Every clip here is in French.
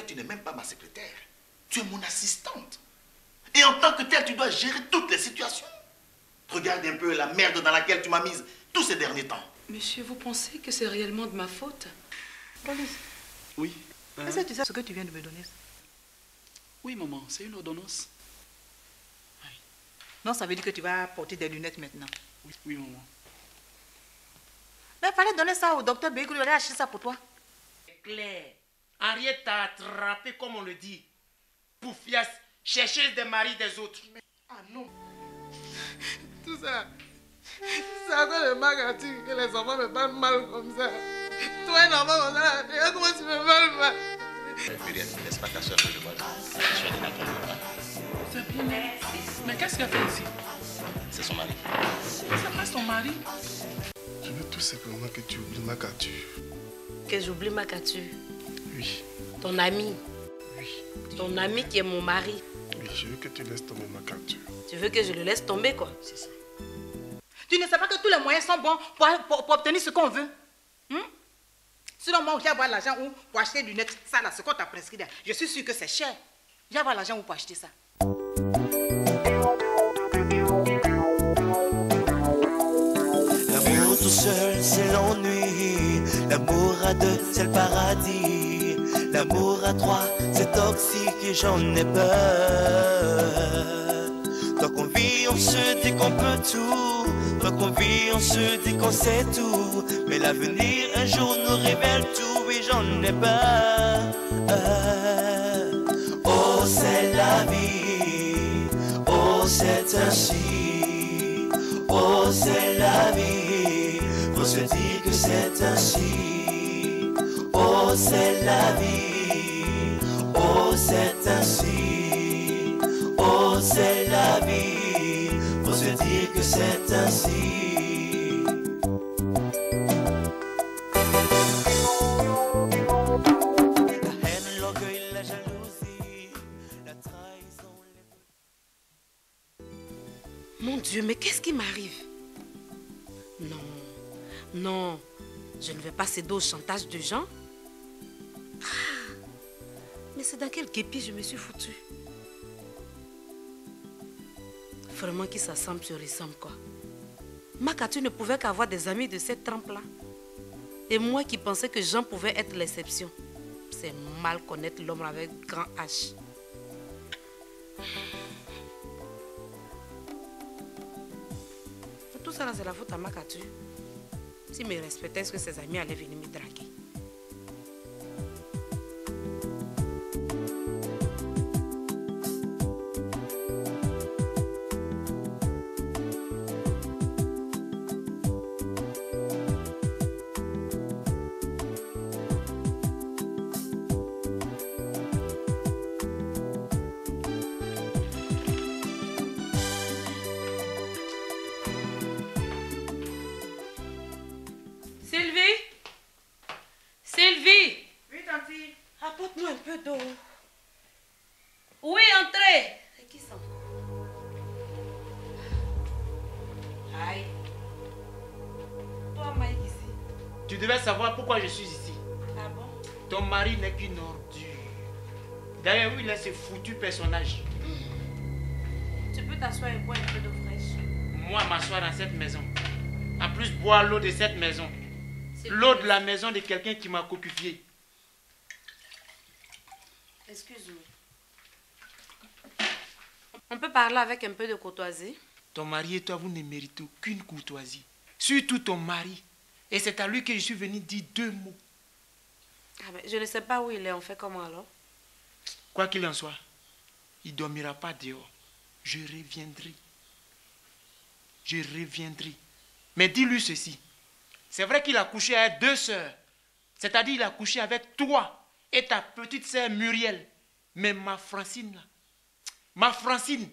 tu n'es même pas ma secrétaire. Tu es mon assistante. Et en tant que telle, tu dois gérer toutes les situations. Regarde un peu la merde dans laquelle tu m'as mise tous ces derniers temps. Monsieur, vous pensez que c'est réellement de ma faute? Police. Oui. Est-ce que tu sais ce que tu viens de me donner? Oui, maman, c'est une ordonnance. Non, ça veut dire que tu vas porter des lunettes maintenant. Oui, oui, maman. Mais il fallait donner ça au docteur Bégoul, il allait acheter ça pour toi. C'est clair. Henriette t'a attrapé, comme on le dit. Poufias, chercheuse des maris des autres. Ah non. Tout ça, c'est à cause de Magature que les enfants me parlent mal comme ça. Toi, un enfant comme ça, regarde comment tu me parles mal. Myriam, n'est-ce pas ta soeur que je vois là? C'est bien. Mais qu'est-ce qu'elle fait ici? C'est son mari. C'est pas son mari. Je veux tout simplement que tu oublies Magature. Que j'oublie Magature? Oui. Ton ami? Oui. Ton ami qui est mon mari? Oui, je veux que tu laisses tomber Magature. Tu veux que je le laisse tomber, quoi? C'est ça. Tu ne sais pas que tous les moyens sont bons pour obtenir ce qu'on veut. Sinon, moi, j'ai avoir l'argent pour acheter des lunettes. Ça, là, ce qu'on t'a prescrit, là, je suis sûre que c'est cher. J'ai avoir l'argent pour acheter ça. L'amour tout seul, c'est l'ennui. L'amour à deux, c'est le paradis. L'amour à trois, c'est toxique et j'en ai peur. Tant qu'on vit, on se dit qu'on peut tout. Tant qu'on vit, on se dit qu'on sait tout. Mais l'avenir, un jour, nous révèle tout et j'en ai peur. Oh, c'est la vie. Oh, c'est ainsi. Oh, c'est la vie. Faut se dire que c'est ainsi. Oh, c'est la vie. Oh, c'est ainsi. Oh, c'est la vie. Faut se dire que c'est ainsi. La haine, l'orgueil, la jalousie, la trahison. Mon Dieu, mais qu'est-ce qui m'arrive? Non, non, je ne vais pas céder au chantage de gens. Ah, mais c'est dans quel guépier je me suis foutue? Vraiment qui s'assemble se ressemble, quoi. Magature ne pouvait qu'avoir des amis de cette trempe-là. Et moi qui pensais que Jean pouvait être l'exception. C'est mal connaître l'homme avec grand H. Tout ça là, c'est la faute à Magature. S'il me respectait, est-ce que ses amis allaient venir me draguer? Apporte-moi un peu d'eau. Oui, entrez. C'est qui ça? Aïe. Toi, Mike, ici. Tu devais savoir pourquoi je suis ici. Ah bon? Ton mari n'est qu'une ordure. D'ailleurs, où il est ce foutu personnage? Tu peux t'asseoir et boire un peu d'eau fraîche. Moi, m'asseoir dans cette maison. En plus, boire l'eau de cette maison. L'eau de la maison de quelqu'un qui m'a cocufié. Excuse-moi. On peut parler avec un peu de courtoisie? Ton mari et toi, vous ne méritez aucune courtoisie. Surtout ton mari. Et c'est à lui que je suis venu dire 2 mots. Ah ben, je ne sais pas où il est. On fait comment alors? Quoi qu'il en soit, il ne dormira pas dehors. Je reviendrai. Je reviendrai. Mais dis-lui ceci. C'est vrai qu'il a couché avec 2 sœurs. C'est-à-dire qu'il a couché avec toi et ta petite sœur Muriel. Mais ma Francine, là. Ma Francine.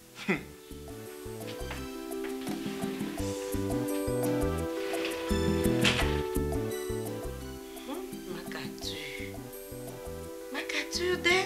Magature. Magature de...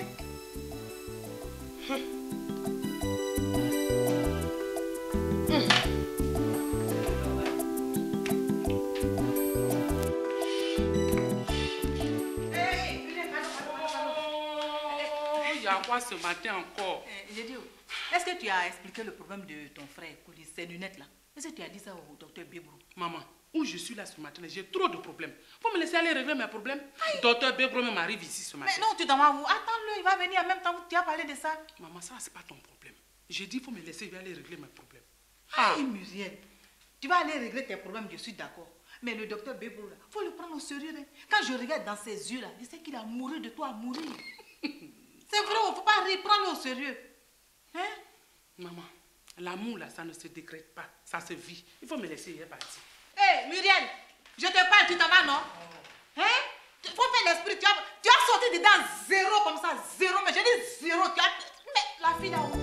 à quoi ce matin encore? J'ai dit, est-ce que tu as expliqué le problème de ton frère, ces lunettes là? Est-ce que tu as dit ça au docteur Bébro? Maman, où je suis là ce matin, j'ai trop de problèmes. Faut me laisser aller régler mes problèmes. Docteur Bébro même arrive ici ce matin. Mais non, tu t'en vas où? Attends-le, il va venir en même temps. Tu as parlé de ça. Maman, ça, c'est pas ton problème. J'ai dit, faut me laisser, je vais aller régler mes problèmes. Ah, Muriel, tu vas aller régler tes problèmes, je suis d'accord. Mais le docteur Bébro, il faut le prendre au sérieux. Hein. Quand je regarde dans ses yeux, là, je sais qu'il a mouru de toi à mourir. C'est vrai, il ne faut pas reprendre au sérieux. Hein? Maman, l'amour, là, ça ne se décrète pas. Ça se vit. Il faut me laisser, il est parti. Hé, Muriel, je te parle, tu t'en vas, non? Hein? Il faut faire l'esprit. Tu as sorti dedans zéro comme ça, zéro. Mais je dis zéro. Mais la fille là-haut.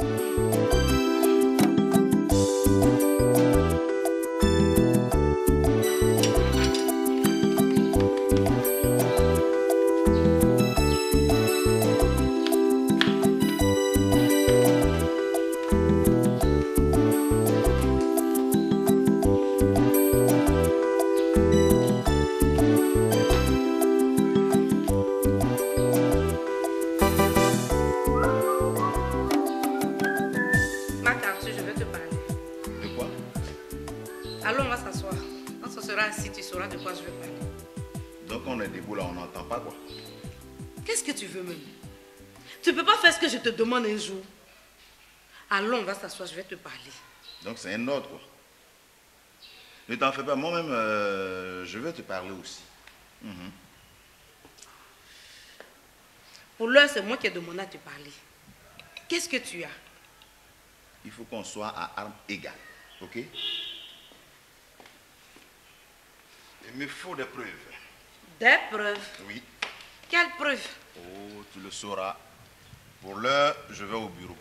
De quoi je veux parler. Donc on est debout là, on n'entend pas quoi. Qu'est-ce que tu veux même? Tu peux pas faire ce que je te demande un jour. Allons, on va s'asseoir, je vais te parler. Donc c'est un ordre quoi. Ne t'en fais pas, moi-même je vais te parler aussi. Pour l'heure, c'est moi qui ai demandé à te parler. Qu'est-ce que tu as? Il faut qu'on soit à armes égales, ok? Il me faut des preuves. Des preuves? Oui. Quelles preuves? Oh, tu le sauras. Pour l'heure, je vais au bureau.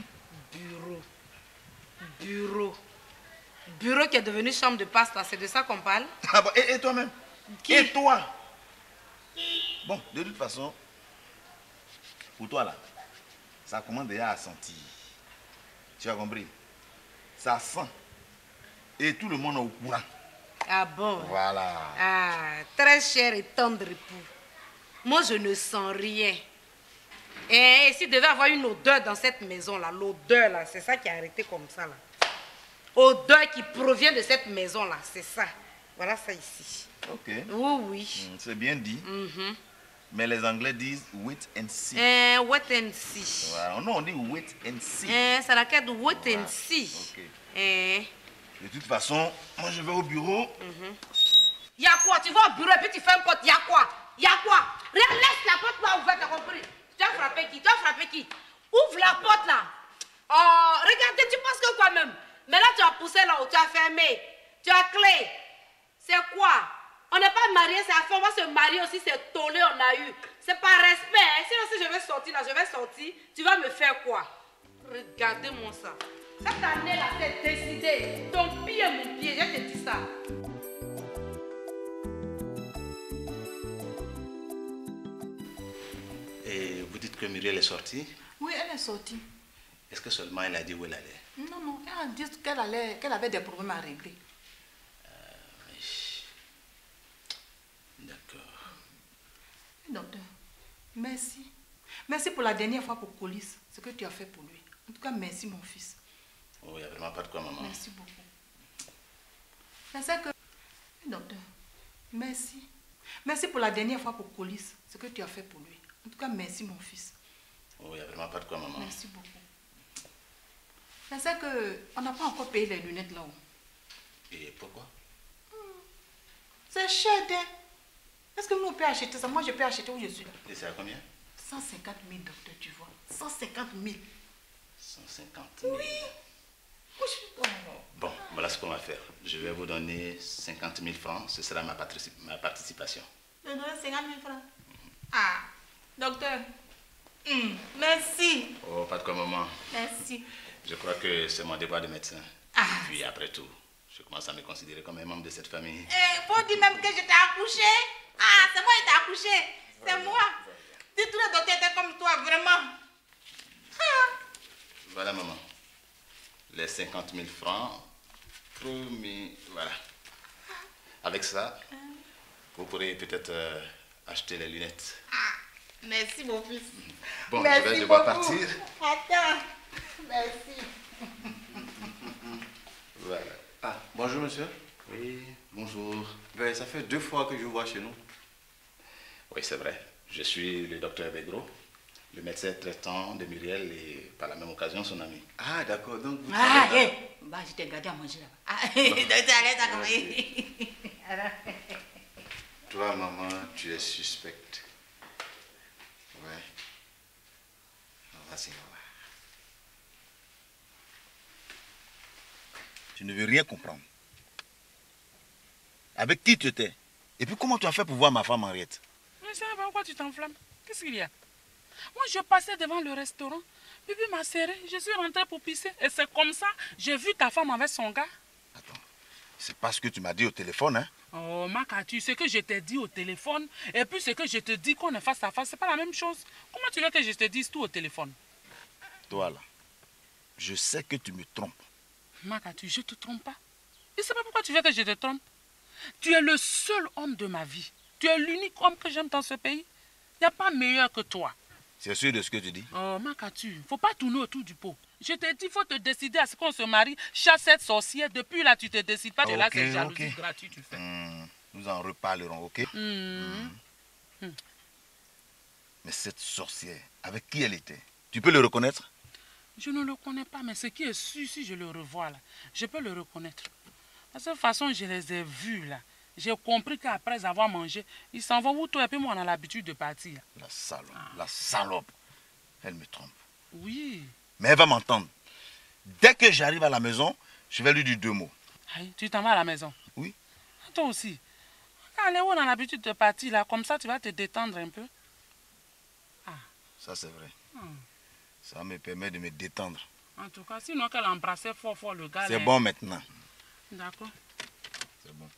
Bureau qui est devenu chambre de passe, là, c'est de ça qu'on parle? Ah bon, et toi-même? Qui? Et toi? Bon, de toute façon, pour toi là, ça commence déjà à sentir. Tu as compris? Ça sent. Et tout le monde est au courant. Ah bon? Voilà. Ah, très cher et tendre époux. Moi, je ne sens rien. Et s'il devait avoir une odeur dans cette maison-là, l'odeur, là, c'est ça qui a arrêté comme ça, là. Odeur qui provient de cette maison-là, c'est ça. Voilà ça ici. Ok. Oui. C'est bien dit. Mais les Anglais disent wait and see. Wait and see. Voilà. Non, on dit wait and see. C'est la carte de wait and see. Ok. De toute façon, moi je vais au bureau. Y'a quoi? Tu vas au bureau et puis tu fais un pote. Y'a quoi? Y'a quoi? Regarde, laisse la porte là ouverte, t'as compris? Tu as frappé qui? Tu as frappé qui? Ouvre la porte là. Oh, regardez, tu penses que quoi même? Mais là, tu as poussé là-haut, tu as fermé. Tu as clé. C'est quoi? On n'est pas mariés, c'est à faire. On va se marier aussi, c'est tollé, on a eu. C'est par respect. Hein? Sinon, si je vais sortir là, je vais sortir. Tu vas me faire quoi? Regardez-moi ça. Cette année-là, c'est décidé. Ton pied est mon pied, je te dis ça. Et vous dites que Muriel est sortie? Oui, elle est sortie. Est-ce que seulement elle a dit où elle allait? Non, elle a dit qu'elle avait des problèmes à régler. Oui. D'accord. Docteur, merci. Merci pour la dernière fois pour Colis, ce que tu as fait pour lui. En tout cas, merci mon fils. Oh, il n'y a vraiment pas de quoi, maman. Merci beaucoup. C'est que... Docteur, merci. Merci pour la dernière fois pour Colis, ce que tu as fait pour lui. En tout cas, merci mon fils. Oh, il n'y a vraiment pas de quoi, maman. Merci beaucoup. C'est que on n'a pas encore payé les lunettes là-haut. Et pourquoi? C'est cher, hein? Est-ce que nous on peut acheter ça? Moi, je peux acheter où je suis là. Et c'est à combien? 150 000, docteur, tu vois. 150 000. 150 000. Oui. Bon, voilà ce qu'on va faire. Je vais vous donner 50 000 francs. Ce sera ma participation. Je donne 50 000 francs. Ah, docteur. Merci. Oh, pas de quoi, maman. Merci. Je crois que c'est mon devoir de médecin. Ah. Puis après tout, je commence à me considérer comme un membre de cette famille. Faut dire même que je t'ai accouché. Ah, c'est moi qui t'ai accouché. C'est moi. Si tous les docteurs étaient comme toi, vraiment. Ah. Voilà, maman. Les 50 000 francs, promis, voilà. Avec ça, vous pourrez peut-être acheter les lunettes. Merci, mon fils. Bon, Merci je vais devoir beaucoup. partir. Attends. Merci. Voilà. Ah, bonjour monsieur. Oui, bonjour. Ben, ça fait 2 fois que je vous vois chez nous. Oui, c'est vrai. Je suis le docteur Begro, le médecin traitant de Muriel et par la même occasion son ami. Ah, d'accord. Donc, vous Ah, travaillez hé. Bah, je t'ai gardé à manger là-bas. Ah, docteur, allez, t'as compris. Toi, maman, tu es suspecte. Ouais. Vas-y, on va voir. Tu ne veux rien comprendre. Avec qui tu étais? Et puis comment tu as fait pour voir ma femme Henriette? Mais ça va, pourquoi tu t'enflammes? Qu'est-ce qu'il y a? Moi, je passais devant le restaurant. Puis m'a serré. Je suis rentrée pour pisser. Et c'est comme ça, j'ai vu ta femme avec son gars. Attends, c'est pas ce que tu m'as dit au téléphone, hein? Oh, Makatu, ce que je t'ai dit au téléphone et puis ce que je te dis qu'on est face à face, c'est pas la même chose. Comment tu veux que je te dise tout au téléphone? Toi, là, je sais que tu me trompes. Makatu, je te trompe pas. Je sais pas pourquoi tu veux que je te trompe. Tu es le seul homme de ma vie. Tu es l'unique homme que j'aime dans ce pays. Il n'y a pas meilleur que toi. C'est sûr de ce que tu dis? Oh, Makatu, faut pas tourner autour du pot. Je t'ai dit, faut te décider à ce qu'on se marie. Chasse cette sorcière. Depuis là, tu te décides pas. Et là, c'est jalousie gratuite, tu fais. Nous en reparlerons, ok? Mm. Mais cette sorcière, avec qui elle était? Tu peux le reconnaître? Je ne le connais pas, mais ce qui est sûr, si je le revois là, je peux le reconnaître. De cette façon, je les ai vus là. J'ai compris qu'après avoir mangé, ils s'en vont où toi et puis moi on a l'habitude de partir. La salope, la salope. Elle me trompe. Oui. Mais elle va m'entendre. Dès que j'arrive à la maison, je vais lui dire 2 mots. Aïe, tu t'en vas à la maison? Oui. Toi aussi. Allez, où on a l'habitude de partir là, comme ça tu vas te détendre un peu. Ça c'est vrai. Ça me permet de me détendre. En tout cas, sinon qu'elle embrassait fort le gars. C'est bon maintenant. D'accord. C'est bon.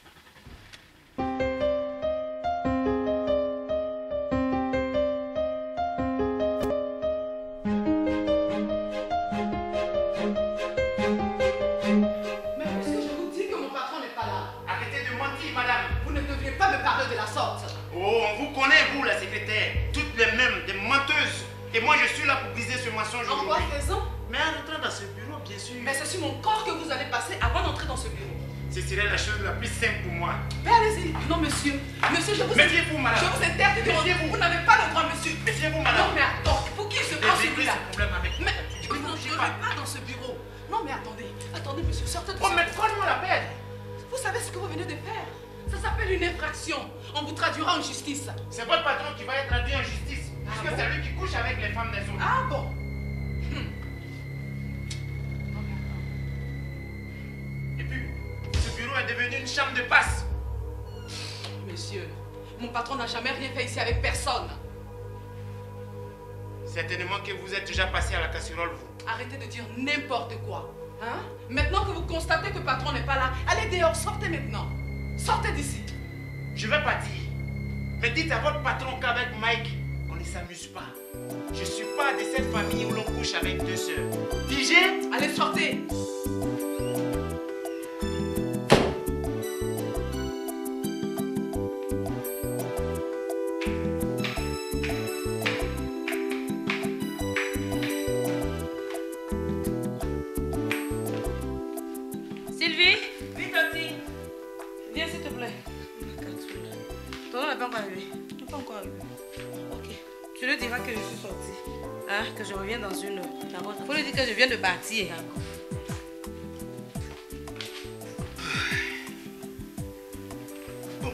Mais puisque je vous dis que mon patron n'est pas là, Arrêtez de mentir, madame. vous ne devriez pas me parler de la sorte. Oh, on vous connaît, vous, la secrétaire. Toutes les mêmes, des menteuses. Et moi, je suis là pour briser ce mensonge En quoi aujourd'hui. raison? Mais en rentrant dans ce bureau, bien sûr. Mais c'est sur mon corps que vous allez passer avant d'entrer dans ce bureau. Ce serait la chose la plus simple pour moi. Mais allez-y. Non, monsieur. Monsieur, je vous... Méfiez-vous, madame. Je vous interdis de Méfiez-vous. Vous n'avez pas le droit, monsieur. Méfiez-vous, madame. Non, mais attends. Pour qui se prend J'ai réglé celui-là? ce problème avec Mais non, je ne vais pas dans ce bureau. Non, mais attendez. Attendez, monsieur. Sortez de Oh, ce mais bureau. prenez-moi la peine. Vous savez ce que vous venez de faire? Ça s'appelle une infraction. On vous traduira en justice. C'est votre patron qui va être traduit en justice. Puisque bon? c'est lui qui couche avec les femmes des autres. Ah bon? Et puis, ce bureau est devenu une chambre de passe. Monsieur, mon patron n'a jamais rien fait ici avec personne. Certainement que vous êtes déjà passé à la casserole, vous. Arrêtez de dire n'importe quoi. Hein? Maintenant que vous constatez que le patron n'est pas là, allez dehors, sortez maintenant. Sortez d'ici. Je vais partir. Mais dites à votre patron qu'avec Mike, on ne s'amuse pas. Je ne suis pas de cette famille où l'on couche avec 2 sœurs. Figé? Allez, sortez. Sylvie, Oui, Tati. viens s'il te plaît. Ton n'est pas encore arrivé. Pas encore arrivé. Ok. Tu lui diras que je suis sortie. Hein, que je reviens dans 1 heure. D'accord. Faut lui dire que je viens de bâtir. Bon.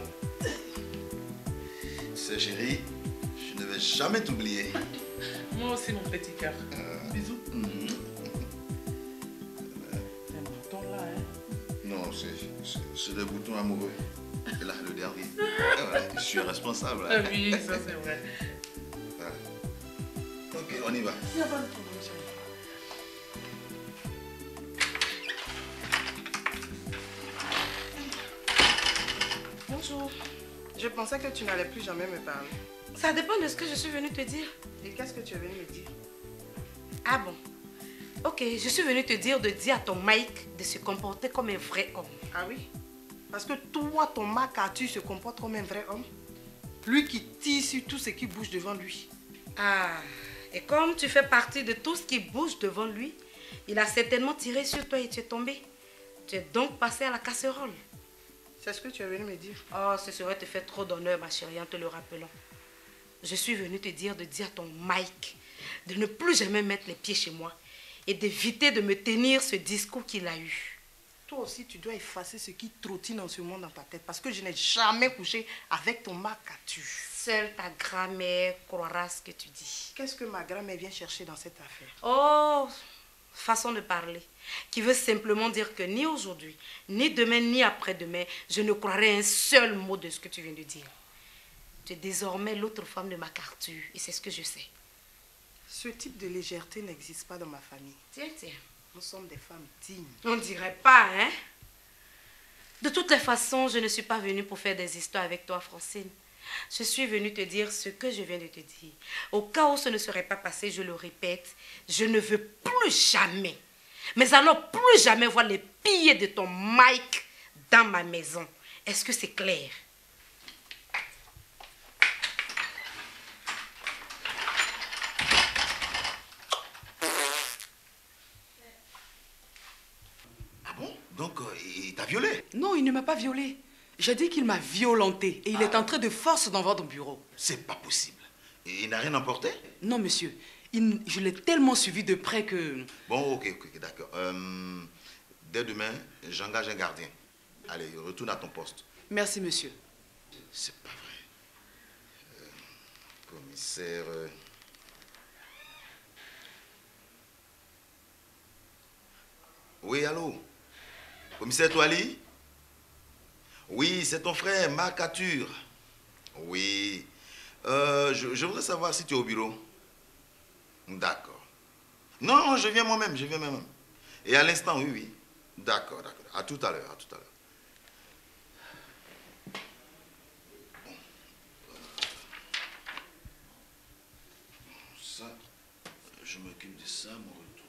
C'est chérie, je ne vais jamais t'oublier. Moi aussi, mon petit cœur. Bisous. C'est un bouton là, hein. Non, c'est le bouton amoureux. Et là, le dernier. Ouais, je suis responsable. Ah oui, ça c'est vrai. Voilà. Ok, on y va. Il n'y a pas de problème, chérie. Bonjour. Je pensais que tu n'allais plus jamais me parler. Ça dépend de ce que je suis venue te dire. Et qu'est-ce que tu es venu me dire? Ah bon? Ok, je suis venue te dire de dire à ton Mike de se comporter comme un vrai homme. Ah oui? Parce que toi, ton Makatu se comporte comme un vrai homme. Lui qui tire sur tout ce qui bouge devant lui. Ah, et comme tu fais partie de tout ce qui bouge devant lui, il a certainement tiré sur toi et tu es tombé. Tu es donc passé à la casserole. C'est ce que tu es venu me dire. Oh, ce serait te faire trop d'honneur, ma chérie, en te le rappelant. Je suis venue te dire de dire à ton Mike de ne plus jamais mettre les pieds chez moi et d'éviter de me tenir ce discours qu'il a eu. Toi aussi, tu dois effacer ce qui trottine en ce moment dans ta tête parce que je n'ai jamais couché avec ton Makatu. Seule ta grand-mère croira ce que tu dis. Qu'est-ce que ma grand-mère vient chercher dans cette affaire? Oh, façon de parler, qui veut simplement dire que ni aujourd'hui, ni demain, ni après-demain, je ne croirai un seul mot de ce que tu viens de dire. Tu es désormais l'autre femme de Makatu et c'est ce que je sais. Ce type de légèreté n'existe pas dans ma famille. Tiens, tiens. Nous sommes des femmes dignes. On dirait pas, hein? De toutes les façons, je ne suis pas venue pour faire des histoires avec toi, Francine. Je suis venue te dire ce que je viens de te dire. Au cas où ce ne serait pas passé, je le répète, je ne veux plus jamais, mais alors plus jamais voir les pieds de ton Mike dans ma maison. Est-ce que c'est clair? Ah bon? Donc, il t'a violé? Non, il ne m'a pas violée. J'ai dit qu'il m'a violentée et il est entré de force dans votre bureau. C'est pas possible. Il n'a rien emporté? Non, monsieur. Je l'ai tellement suivi de près que... Bon, ok, d'accord. Dès demain, j'engage un gardien. Allez, retourne à ton poste. Merci, monsieur. C'est pas vrai. Commissaire... Oui, allô? Commissaire Toali? Oui, c'est ton frère, Makatu. Oui. Je voudrais savoir si tu es au bureau. D'accord. Non, je viens moi-même, Et à l'instant, oui. D'accord. À tout à l'heure, Bon. Ça, je m'occupe de ça, mon retour.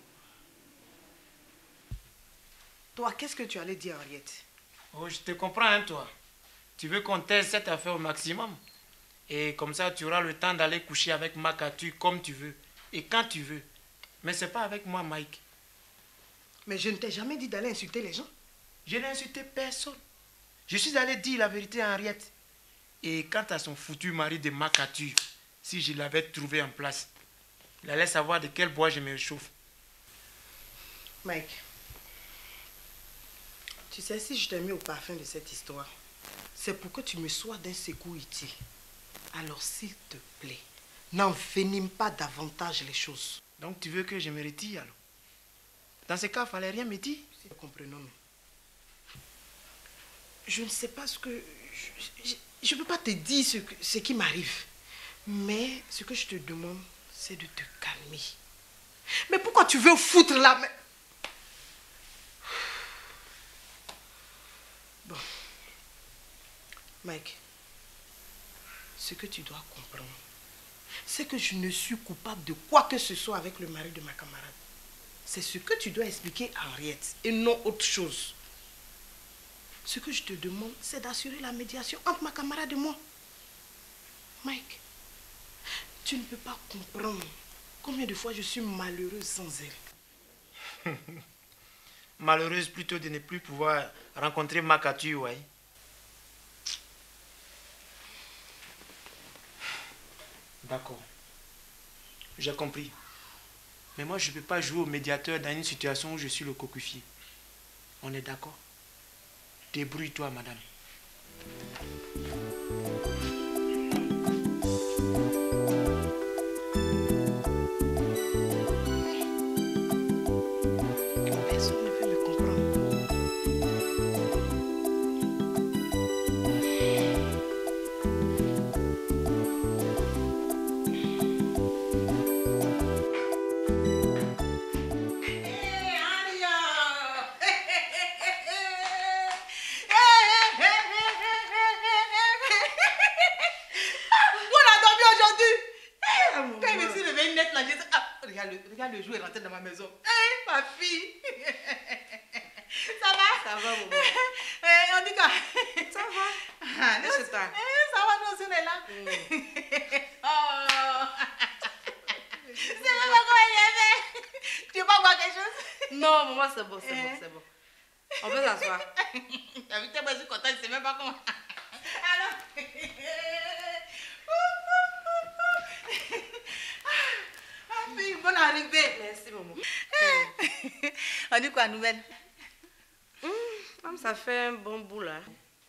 Toi, qu'est-ce que tu allais dire, Henriette? Oh, je te comprends, hein, toi. Tu veux qu'on taise cette affaire au maximum. Et comme ça, tu auras le temps d'aller coucher avec Makatu comme tu veux. Et quand tu veux. Mais c'est pas avec moi, Mike. Mais je ne t'ai jamais dit d'aller insulter les gens. Je n'ai insulté personne. Je suis allé dire la vérité à Henriette. Et quant à son foutu mari de Makatu, si je l'avais trouvé en place, il allait savoir de quel bois je me chauffe. Mike, tu sais, si je t'ai mis au parfum de cette histoire, c'est pour que tu me sois d'un secours utile. Alors, s'il te plaît, n'envenime pas davantage les choses. Donc, tu veux que je me retire alors? Dans ce cas, il ne fallait rien me dire. Comprenons-nous. Je ne sais pas ce que... Je ne peux pas te dire ce qui m'arrive. Mais ce que je te demande, c'est de te calmer. Mais pourquoi tu veux foutre la main? Bon. Mike, ce que tu dois comprendre, c'est que je ne suis coupable de quoi que ce soit avec le mari de ma camarade. C'est ce que tu dois expliquer à Henriette et non autre chose. Ce que je te demande, c'est d'assurer la médiation entre ma camarade et moi. Mike, tu ne peux pas comprendre combien de fois je suis malheureuse sans elle. Malheureuse plutôt de ne plus pouvoir rencontrer Makatu, ouais. D'accord. J'ai compris. Mais moi, je ne peux pas jouer au médiateur dans une situation où je suis le cocufié. On est d'accord? Débrouille-toi, madame. Personne ne veut me comprendre. Regarde le jour est rentré dans ma maison. Hé, ma fille. Ça va? Ça va, maman. On dit quoi? Ça va. Ah, ça va, nous aussi on est là. Oh. C'est même pas comment il est fait. Tu veux pas boire quelque chose? Non, maman, c'est bon, c'est bon, c'est bon. On peut s'asseoir. T'as vu que je suis contente, je sais même pas comment. Alors. Ah, fille, bonne arrivée. Merci, maman. On dit quoi, nouvelle? Comme ça fait un bon bout là.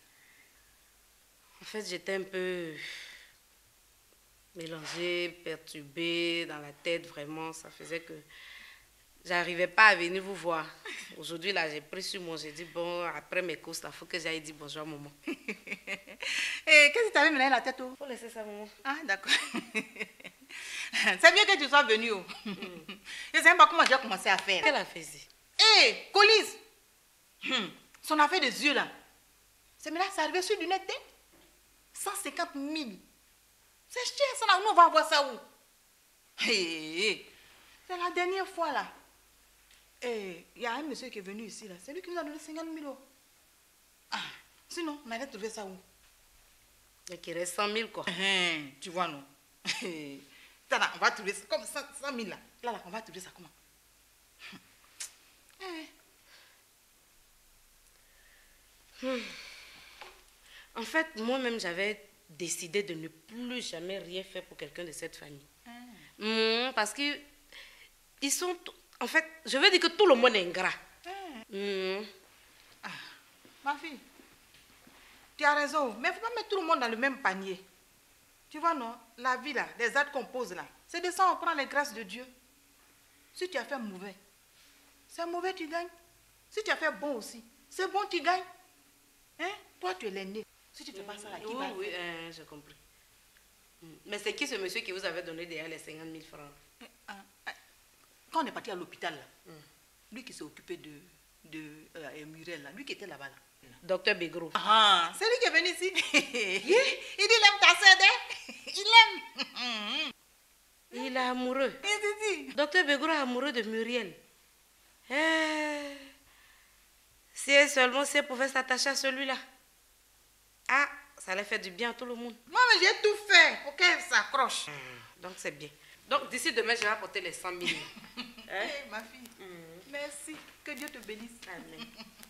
En fait, j'étais un peu mélangée, perturbée dans la tête, vraiment. Ça faisait que j'arrivais pas à venir vous voir. Aujourd'hui, là, j'ai pris sur moi. J'ai dit, bon, après mes courses, il faut que j'aille dire bonjour à maman. Et qu'est-ce que tu avais mené la tête? Faut laisser ça, maman. Ah, d'accord. C'est bien que tu sois venu. Je ne sais même pas comment j'ai commencé à faire. Qu'elle a fait ici? Hé, Colise. Son affaire des yeux, là. C'est maintenant, c'est arrivé sur du net, 150 000. C'est cher, ça, là. Nous, on va avoir ça où? C'est la dernière fois, là. Il y a un monsieur qui est venu ici, là. C'est lui qui nous a donné 50 000 euros. Ah, sinon, on allait trouver ça où? Il y reste 100 000, quoi. Tu vois, non? Là, on va trouver ça comme 100 000, là. Là, on va trouver ça comment? En fait, moi-même, j'avais décidé de ne plus jamais rien faire pour quelqu'un de cette famille. Parce que ils sont... En fait, je veux dire que tout le monde est ingrat. Ma fille, tu as raison, mais il ne faut pas mettre tout le monde dans le même panier. Tu vois, non? La vie, là, les actes qu'on pose, là, c'est de ça on prend les grâces de Dieu. Si tu as fait mauvais, c'est mauvais, tu gagnes. Si tu as fait bon aussi, c'est bon, tu gagnes. Hein? Toi, tu es l'aîné. Si tu ne fais pas ça, là, qui va le faire? J'ai compris. Mais c'est qui ce monsieur qui vous avait donné derrière les 50 000 francs? Quand on est parti à l'hôpital, là, lui qui s'est occupé de Muriel, là, lui qui était là-bas, là. Docteur Begro. C'est lui qui est venu ici. Il dit il aime ta sœur, il aime. Il est amoureux. Docteur Begro est amoureux de Muriel. Si elle seulement si elle pouvait s'attacher à celui-là. Ah, ça allait faire du bien à tout le monde. Moi, mais j'ai tout fait pour qu'elle s'accroche. Donc c'est bien. Donc d'ici demain, je vais apporter les 100 000. Ma fille, merci. Que Dieu te bénisse. Amen.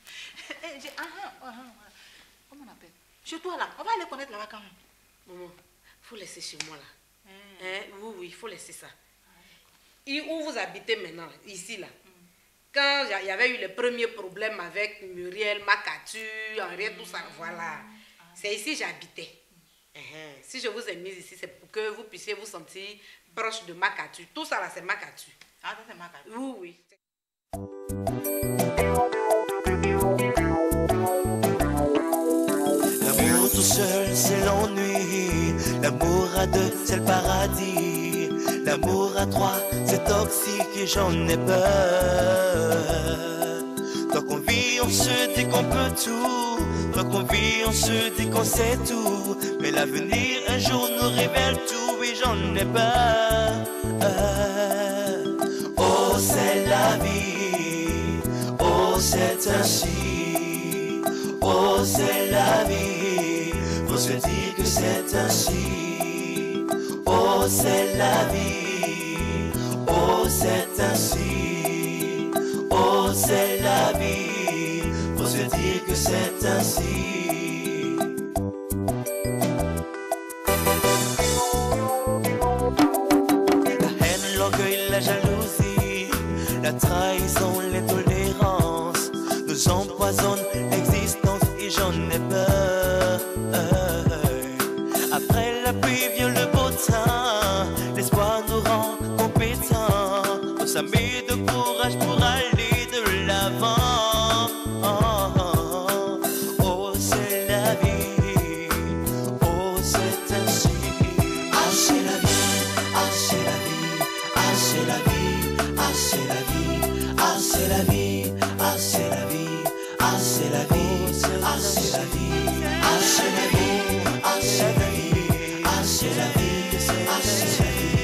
Comment on appelle? Chez toi là, on va aller connaître là-bas quand même. Maman, il faut laisser chez moi là. Oui, il faut laisser ça. Et où vous habitez maintenant, ici là. Quand il y avait eu les premiers problèmes avec Muriel, Makatu, Henriette, tout ça, voilà. C'est ici que j'habitais. Si je vous ai mis ici, c'est pour que vous puissiez vous sentir proche de Makatu. Tout ça là, c'est Makatu. Ah, ça c'est Makatu. Oui, oui. L'amour tout seul, c'est l'ennui. L'amour à deux, c'est le paradis. L'amour à trois, c'est toxique et j'en ai peur. Tant qu'on vit, on se dit qu'on peut tout. Tant qu'on vit, on se dit qu'on sait tout. Mais l'avenir, un jour, nous révèle tout et j'en ai peur. Oh, c'est la vie. Oh, c'est ainsi. Oh, c'est la vie. Faut se dire que c'est ainsi. Oh, c'est la vie. Oh, c'est ainsi. Oh, c'est la vie. Faut se dire que c'est ainsi. La haine, l'orgueil, la jalousie, la trahison, l'intolérance nous empoisonnent l'existence et j'en ai peur. Après la pluie vient le beau temps, l'espoir nous rend compétents. On s'amène de courage pour aller de l'avant. Oh, c'est la vie, oh, c'est ainsi. Ah, c'est la vie, ah, c'est la vie, ah, c'est la vie, ah, c'est la vie, ah, c'est la vie, ah, c'est la vie, ah, c'est la vie, ah, c'est la vie, ah, c'est la vie, ah, c'est la vie, ah, c'est la vie, ah, c'est la vie.